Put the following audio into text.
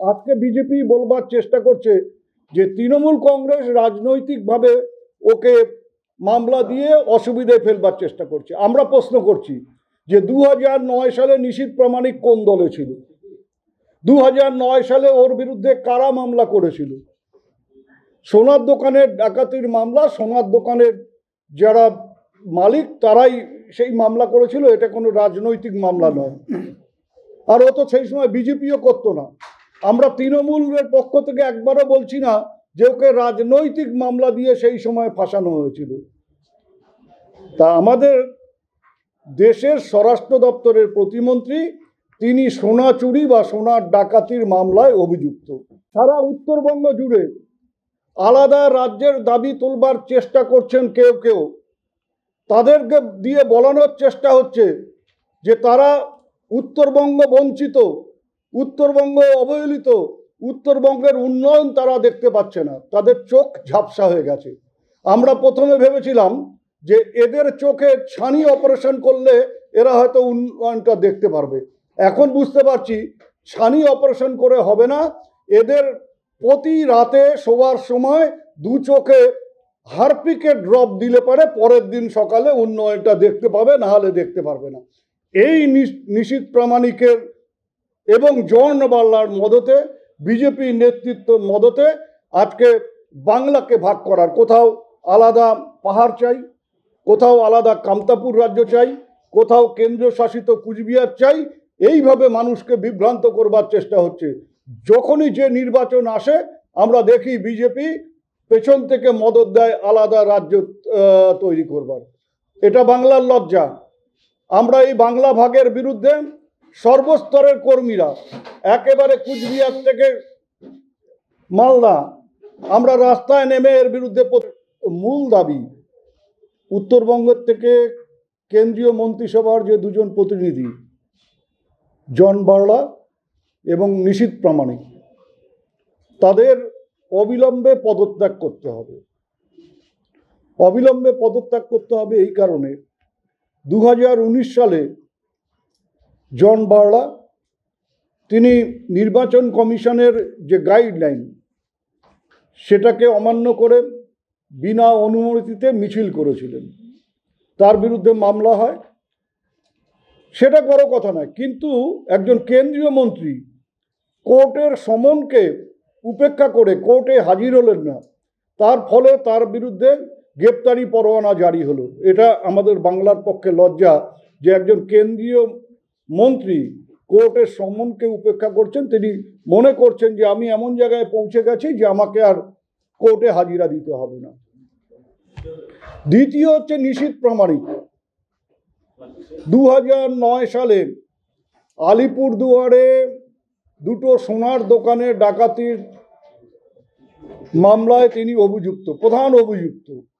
আজকে বিজেপি বলবার চেষ্টা করছে যে তৃণমূল কংগ্রেস রাজনৈতিকভাবে ওকে মামলা দিয়ে অসুবিধায় ফেলবার চেষ্টা করছে। আমরা প্রশ্ন করছি যে 2009 সালে নিশীথ প্রামাণিক কোন দলে ছিল? 2009 সালে ওর বিরুদ্ধে কারা মামলা করেছিল? সোনার দোকানের ডাকাতির মামলা, সোনার দোকানের যারা মালিক তারাই সেই মামলা করেছিল, এটা কোনো রাজনৈতিক মামলা নয়। আর ও তো সেই সময় বিজেপিও করতো না। আমরা তৃণমূলের পক্ষ থেকে একবারও বলছি না যে ওকে রাজনৈতিক মামলা দিয়ে সেই সময় ফাঁসানো হয়েছিল। তা আমাদের দেশের স্বরাষ্ট্র দপ্তরের প্রতিমন্ত্রী তিনি সোনা চুরি বা সোনার ডাকাতির মামলায় অভিযুক্ত। সারা উত্তরবঙ্গ জুড়ে আলাদা রাজ্যের দাবি তুলবার চেষ্টা করছেন কেউ কেউ। তাদেরকে দিয়ে বলানোর চেষ্টা হচ্ছে যে তারা উত্তরবঙ্গ বঞ্চিত, উত্তরবঙ্গ অবহেলিত, উত্তরবঙ্গের উন্নয়ন তারা দেখতে পাচ্ছে না, তাদের চোখ ঝাপসা হয়ে গেছে। আমরা প্রথমে ভেবেছিলাম যে এদের চোখে ছানি অপারেশন করলে এরা হয়তো উন্নয়নটা দেখতে পারবে। এখন বুঝতে পারছি ছানি অপারেশন করে হবে না। এদের প্রতি রাতে শোবার সময় দু চোখে হারপিকের ড্রপ দিলে পারে পরের দিন সকালে উন্নয়নটা দেখতে পাবে, না হলে দেখতে পারবে না। এই নিশীথ প্রামাণিকের এবং জন বার্লার মদতে, বিজেপি নেতৃত্ব মদতে আজকে বাংলাকে ভাগ করার, কোথাও আলাদা পাহাড় চাই, কোথাও আলাদা কামতাপুর রাজ্য চাই, কোথাও কেন্দ্রীয় শাসিত কুচবিহার চাই, এইভাবে মানুষকে বিভ্রান্ত করবার চেষ্টা হচ্ছে। যখনই যে নির্বাচন আসে আমরা দেখি বিজেপি পেছন থেকে মদত দেয় আলাদা রাজ্য তৈরি করবার। এটা বাংলার লজ্জা। আমরা এই বাংলা ভাগের বিরুদ্ধে সর্বস্তরের কর্মীরা, একেবারে কুচবিহার থেকে মালদা, আমরা রাস্তায় নেমে এর বিরুদ্ধে মূল দাবি উত্তরবঙ্গের থেকে কেন্দ্রীয় মন্ত্রিসভার যে দুজন প্রতিনিধি জন বার্লা এবং নিশীথ প্রামাণিক, তাদের অবিলম্বে পদত্যাগ করতে হবে। অবিলম্বে পদত্যাগ করতে হবে এই কারণে 2019 সালে জন বার্লা তিনি নির্বাচন কমিশনের যে গাইডলাইন সেটাকে অমান্য করে বিনা অনুমতিতে মিছিল করেছিলেন, তার বিরুদ্ধে মামলা হয়। সেটা বড় কথা নয়, কিন্তু একজন কেন্দ্রীয় মন্ত্রী কোর্টের সমনকে উপেক্ষা করে কোর্টে হাজির হলেন না, তার ফলে তার বিরুদ্ধে গ্রেপ্তারি পরোয়ানা জারি হলো। এটা আমাদের বাংলার পক্ষে লজ্জা যে একজন কেন্দ্রীয় মন্ত্রী কোর্টের সমনকে উপেক্ষা করছেন। তিনি মনে করছেন যে আমি এমন জায়গায় পৌঁছে গেছি যে আমাকে আর কোর্টে হাজিরা দিতে হবে না। দ্বিতীয় হচ্ছে নিশীথ প্রামাণিক। 2009 সালে আলিপুরদুয়ারে দুটো সোনার দোকানে ডাকাতির মামলায় তিনি অভিযুক্ত, প্রধান অভিযুক্ত।